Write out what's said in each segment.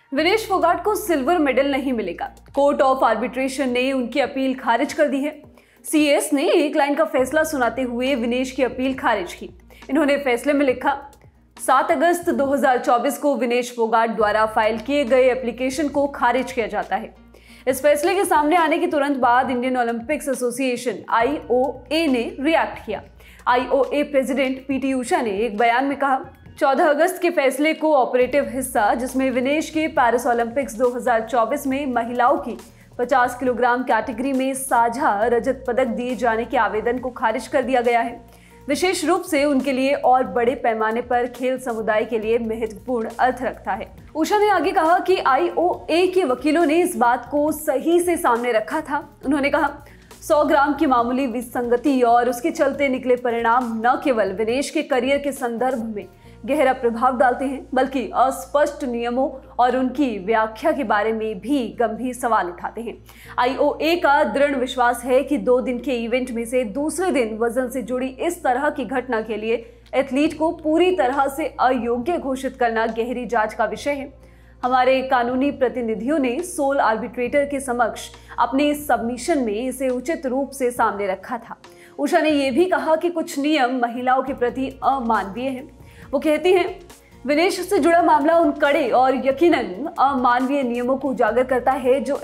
विनेश फोगाट को silver medal नहीं मिलेगा। कोर्ट ऑफ आर्बिट्रेशन ने उनकी अपील खारिज कर दी है। सीएस ने एक लाइन का फैसला सुनाते हुए विनेश की अपील खारिज की। इन्होंने फैसले में लिखा, 7 अगस्त 2024 को विनेश फोगाट द्वारा फाइल किए गए एप्लीकेशन को खारिज किया जाता है। इस फैसले के सामने आने के तुरंत बाद इंडियन ओलंपिक्स एसोसिएशन IOA ने रिएक्ट किया। IOA प्रेसिडेंट PT उषा ने एक बयान में कहा, 14 अगस्त के फैसले को ऑपरेटिव हिस्सा, जिसमें विनेश के पेरिस ओलंपिक्स 2024 में महिलाओं की 50 किलोग्राम कैटेगरी में साझा रजत पदक दिए जाने के आवेदन को खारिज कर दिया गया है, विशेष रूप से उनके लिए और बड़े पैमाने पर खेल समुदाय के लिए महत्वपूर्ण अर्थ रखता है। उषा ने आगे कहा कि IOA के वकीलों ने इस बात को सही से सामने रखा था। उन्होंने कहा, 100 ग्राम की मामूली विसंगति और उसके चलते निकले परिणाम न केवल विनेश के करियर के संदर्भ में गहरा प्रभाव डालते हैं, बल्कि अस्पष्ट नियमों और उनकी व्याख्या के बारे में भी गंभीर सवाल उठाते हैं। IOA का दृढ़ विश्वास है कि 2 दिन के इवेंट में से दूसरे दिन वजन से जुड़ी इस तरह की घटना के लिए एथलीट को पूरी तरह से अयोग्य घोषित करना गहरी जांच का विषय है। हमारे कानूनी प्रतिनिधियों ने सोल आर्बिट्रेटर के समक्ष अपने सबमिशन में इसे उचित रूप से सामने रखा था। उषा ने यह भी कहा कि कुछ नियम महिलाओं के प्रति अमानवीय हैं। वो कहती हैं, विनेश से जुड़ा मामला उन कड़े और यकीनन अमानवीय नियमों को उजागर करता है जो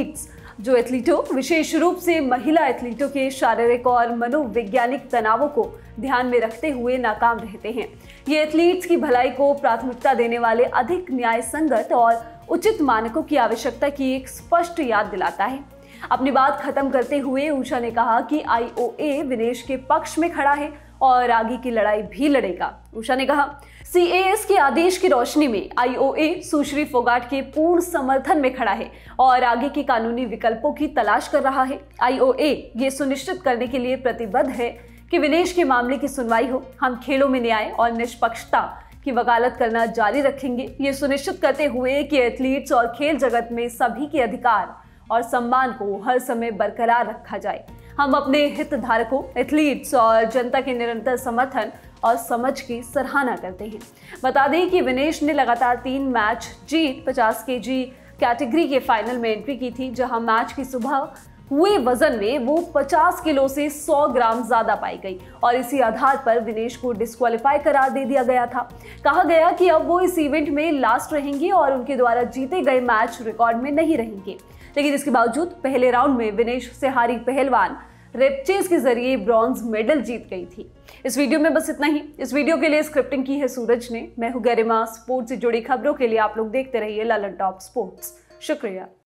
एथलीटों, विशेष रूप से महिला एथलीटों के शारीरिक और मनोवैज्ञानिक तनावों को ध्यान में रखते हुए नाकाम रहते हैं। ये एथलीट्स की भलाई को प्राथमिकता देने वाले अधिक न्याय संगत और उचित मानकों की आवश्यकता की एक स्पष्ट याद दिलाता है। अपनी बात खत्म करते हुए उषा ने कहा कि IOA विनेश के पक्ष में खड़ा है और आगे की लड़ाई भी लड़ेगा। उषा ने कहा, CAS के आदेश की रोशनी में IOA सुश्री फोगाट के पूर्ण समर्थन में खड़ा है और आगे के कानूनी विकल्पों की तलाश कर रहा है। IOA ये सुनिश्चित करने के लिए प्रतिबद्ध है कि विनेश के मामले की सुनवाई हो। हम खेलों में न्याय और निष्पक्षता की वकालत करना जारी रखेंगे, ये सुनिश्चित करते हुए कि एथलीट्स और खेल जगत में सभी के अधिकार और सम्मान को हर समय बरकरार रखा जाए। हम अपने हितधारकों, एथलीट्स और जनता के निरंतर समर्थन और समझ की सराहना करते हैं। बता दें कि विनेश ने लगातार 3 मैच जीत 50 kg कैटेगरी के फाइनल में एंट्री की थी, जहां मैच की सुबह हुए वजन में वो 50 किलो से 100 ग्राम ज्यादा पाई गई और इसी आधार पर विनेश को डिस्क्वालीफाई करार दे दिया गया था। कहा गया कि अब वो इस इवेंट में लास्ट रहेंगे और उनके द्वारा जीते गए मैच रिकॉर्ड में नहीं रहेंगे। लेकिन इसके बावजूद पहले राउंड में विनेश से हारी पहलवान रेपचेज के जरिए ब्रॉन्ज मेडल जीत गई थी। इस वीडियो में बस इतना ही। इस वीडियो के लिए स्क्रिप्टिंग की है सूरज ने। मैं हूं गरिमा। स्पोर्ट्स से जुड़ी खबरों के लिए आप लोग देखते रहिए ललन टॉप स्पोर्ट्स। शुक्रिया।